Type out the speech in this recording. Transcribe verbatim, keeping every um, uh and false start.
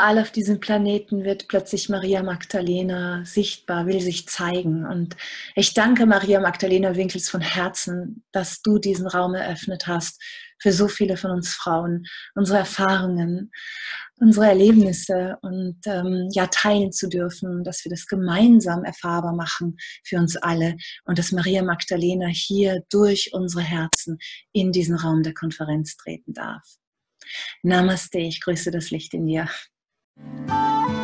überall auf diesem Planeten wird plötzlich Maria Magdalena sichtbar, will sich zeigen. Und ich danke Maria Magdalena Winkels von Herzen, dass du diesen Raum eröffnet hast für so viele von uns Frauen, unsere Erfahrungen, unsere Erlebnisse und ähm, ja teilen zu dürfen, dass wir das gemeinsam erfahrbar machen für uns alle und dass Maria Magdalena hier durch unsere Herzen in diesen Raum der Konferenz treten darf. Namaste, ich grüße das Licht in dir.